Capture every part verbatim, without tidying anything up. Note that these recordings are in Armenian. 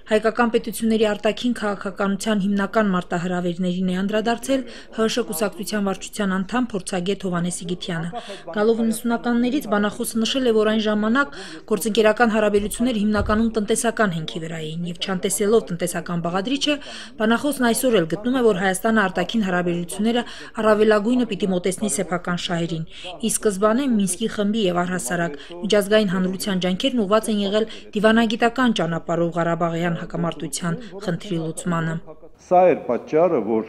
Հայկական պետությունների արտաքին քաղաքականության հիմնական մարտահրավերներին է անդրադարձել ՀՀՇ կուսակցության վարչության անդամ փորձագետ Հովհաննես Իգիթյանը։ Գալով իննսունականներից բանախոսը նշել է, որ այն ժամանակ գործընկերական հարաբերությունները հիմնականում տնտեսական հենքի վրա էին, եւ չանտեսելով տնտեսական բաղադրիչը, բանախոսն այսօր էլ գտնում է, որ Հայաստանը արտաքին հարաբերությունները առավելագույնը պիտի մոտեցնի սեփական շահերին։ Ի սկզբանե Մինսկի խմբի եւ առհասարակ միջազգային հանրության ջանքերն ուղղված են եղել դիվանագիտական ճանապարհով Ղարաբաղյան հակամարտության խնդրի լուծմանը։ Սա էր պատճառը, որ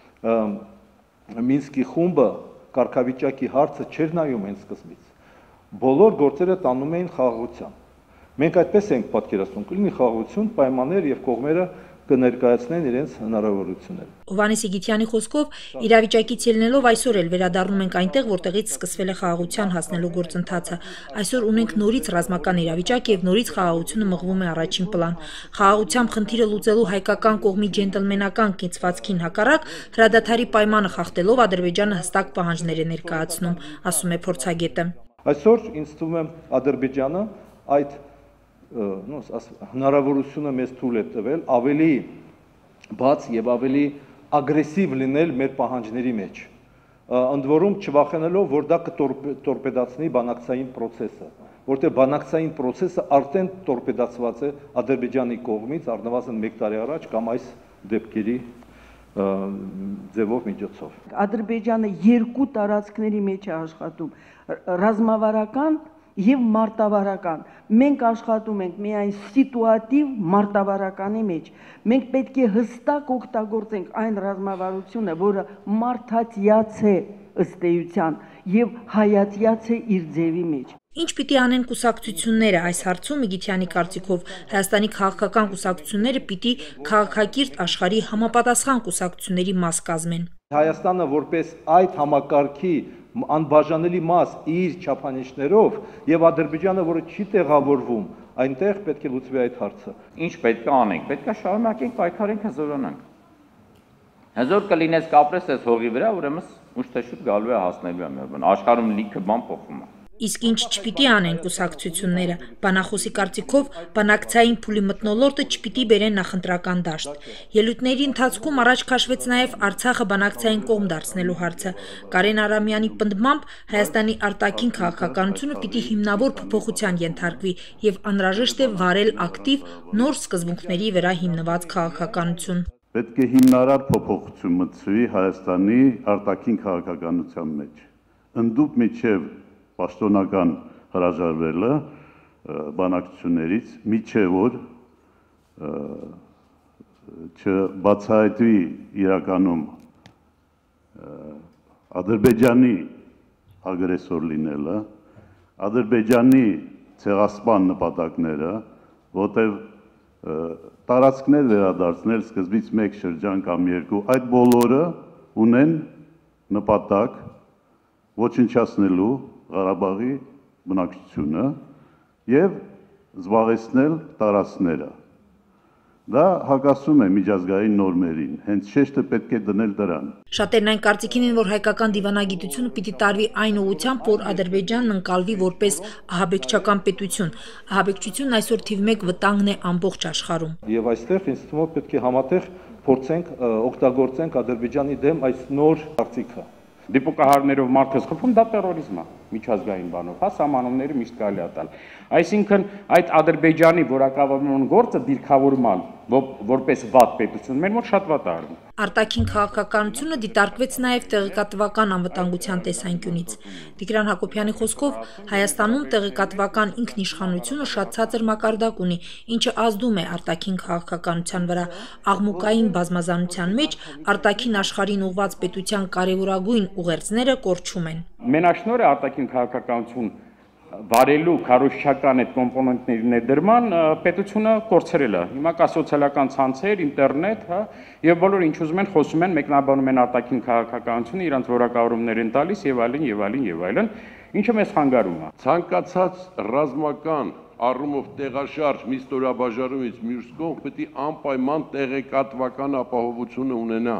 Մինսկի խումբը կարգավիճակի հարցը չէր նայում այն սկզբից։ Բոլոր գործերը տանում էին խաղաղության։ Մենք այդպես ենք պատկերացնում, կլինի խաղաղություն, պայմաններ եւ կողմերը կներկայացնեն իրենց հնարավորությունները։ Հովհաննես Իգիթյանի խոսքով իրավիճակից ելնելով այսօր էլ վերադառնում ենք այնտեղ, որտեղից սկսվել է խաղաղության հասնելու գործընթացը։ Այսօր ունենք նորից ռազմական իրավիճակ եւ նորից խաղաղությունը մղվում է առաջին պլան։ Խաղաղությամբ խնդիրը լուծելու հայկական կողմի ջենտլմենական կեցվածքին հակառակ հրադադարի պայմանը խախտելով Ադրբեջանը հստակ պահանջներ է ներկայացնում, ասում է փորձագետը։ Այսօր ինձ թվում է Ադրբեջանը այդ հնարավորությունը մեզ թույլ է տվել ավելի բաց եւ ավելի ագրեսիվ լինել մեր պահանջների մեջ, ընդ որում չվախենալով, որ դա կտորպեդացնի բանակցային process-ը, որտեղ բանակցային process-ը արդեն տորպեդացված է Ադրբեջանի կողմից առնվազն մեկ տարի առաջ կամ այս դեպքերի ձևով միջոցով։ Ադրբեջանը երկու տարածքների մեջ է աշխատում՝ ռազմավարական եւ մարտավարական։ Մենք աշխատում ենք միայն սիտուատիվ մարտավարականի մեջ։ Մենք պետք է հստակ օգտագործենք այն ռազմավարությունը, որը մարդատյաց է ըստ էության եւ հայատյաց է իր ձևի մեջ։ Ինչ պիտի անեն կուսակցությունները այս հարցում Իգիթյանի կարծիքով Հայաստանի քաղաքական կուսակցությունները պիտի քաղաքակիրթ աշխարհի համապատասխան կուսակցությունների մաս կազմեն։ Հայաստանը որպես այդ համակարգի անբաժանելի մաս իր չափանիշներով եւ Ադրբեջանը, որը չի տեղավորվում, այնտեղ պետք է լուծվի այդ հարցը։ Ինչ պետք է անենք, պետք է շարունակենք պայքարենք, հզորանանք։ Հզոր կլինես կապրես այս հողի վրա, ուրեմն ուշ թե շուտ գալու է հասնելու է մեր բան։ Աշխարհում լիքը բան փոխվում է։ Իսկ ինչ չպիտի անեն կուսակցությունները, բանախոսի կարծիքով բանակցային փուլի մթնոլորտը չպիտի բերեն նախընտրական դաշտ։ Ելույթների ընթացքում առաջ քաշվեց նաև Արցախը բանակցային կողմ դարձնելու հարցը։ Կարեն Արամյանի պնդմամբ Հայաստանի արտաքին քաղաքականությունը պիտի հիմնավոր փոփոխության ենթարկվի եւ անհրաժեշտ է վարել ակտիվ նոր սկզբունքների վրա հիմնված քաղաքականություն։ Պետք է հիմնարար փոփոխություն մտցվի Հայաստանի արտաքին քաղաքականության մեջ։ Ընդդուք միջև պաշտոնական հրաժարվելը բանակցություններից միջև որ չբացահայտվի իրականում Ադրբեջանի ագրեսոր լինելը, Ադրբեջանի ցեղասպան նպատակները, որտեղ տարածքներ վերադարձնել սկզբից մեկ շրջան կամ երկու, այդ բոլորը ունեն նպատակ ոչնչացնելու Ղարաբաղի բնակչությունը եւ զբաղեցնել տարածքները։ Դա հակասում է միջազգային նորմերին, հենց շեշտը պետք է դնել դրան։ Շատերն այն կարծիքին են, որ հայկական դիվանագիտությունը պիտի տարվի այն ուղղությամբ, որ Ադրբեջանն ընկալվի որպես ահաբեկչական պետություն։ Ահաբեկչությունն այսօր թիվ մեկ վտանգն է ամբողջ աշխարհում։ Եվ այստեղ ինձ թվում է պետք է համատեղ փորձենք օգտագործենք Ադրբեջանի դեմ այս նոր կարծիքը։ Դիպուկահարներով մարդկանց խփում դա տերորիզմ է միջազգային բանով, հա սահմանումները միշտ կարելի է տալ։ Այսինքն այդ Ադրբեջանի որակավորման գործը դիրքավորման որպես վատ պետություն մեր մոտ շատ վատ է արվում։ Արտաքին քաղաքականությունը դիտարկվեց նաև տեղեկատվական անվտանգության տեսանկյունից։ Տիգրան Հակոբյանի խոսքով Հայաստանում տեղեկատվական ինքնիշխանությունը շատ ցածր մակարդակ ունի, ինչը ազդում է արտաքին քաղաքականության վրա։ Աղմուկային բազմազանության մեջ արտաքին աշխարհին ուղղված պետության կարևորագույն ուղերձները կորչում են։ Մենաշնորհ է արտաքին քաղաքականություն վարելու քարոզչական այդ կոմպոնենտների ներդրման պետությունը կորցրել է։ Հիմա կա սոցիալական ցանցեր, ինտերնետ, հա, եւ բոլորը ինչ ուզում են խոսում են, մեկնաբանում են արտաքին քաղաքականությունը, իրանց որակավորումներ են տալիս եւ այլն եւ այլն եւ այլն, ինչը մեզ խանգարում է։ Ցանկացած ռազմական առումով տեղաշարժ մի ստորաբաժանումից մյուս կողմ պետք է անպայման տեղեկատվական ապահովությունը ունենա։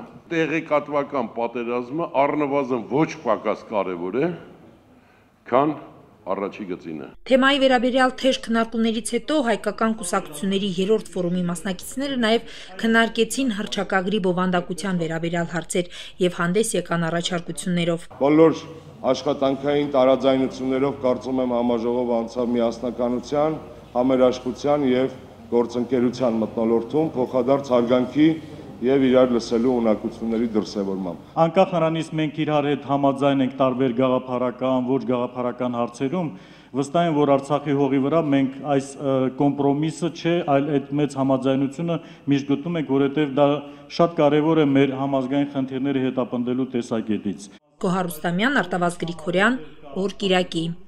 Տեղեկատվական պատերազմը առնվազն ոչ պակաս կարևոր է, քան առաջի գծին է։ Թեմայի վերաբերյալ թեժ քննարկումներից հետո հայկական կուսակցությունների երրորդ ֆորումի մասնակիցները նաև քննարկեցին հռչակագրի բովանդակության վերաբերյալ հարցեր եւ հանդես եկան առաջարկություններով։ Բոլոր աշխատանքային տարաձայնություններով կարծում եմ համաժողովը անցավ միասնականության, համերաշխության եւ գործընկերության մթնոլորտում փոխադարձ հարգանքի եւ իրար լսելու ունակությունների դրսեւորմամբ։ Անկախ նրանից մենք իրար հետ համաձայն ենք տարբեր գաղափարական, ոչ գաղափարական հարցերում, վստահ եմ, որ Արցախի հողի վրա մենք այս կոմպրոմիսը չէ, այլ այդ մեծ համաձայնությունը միշտ գտնում ենք, որովհետեւ դա շատ կարեւոր է մեր համազգային խնդիրները հետապնդելու տեսակետից։ Գոհար Ռուստամյան, Արտավազդ Գրիգորյան, Օր Կիրակի։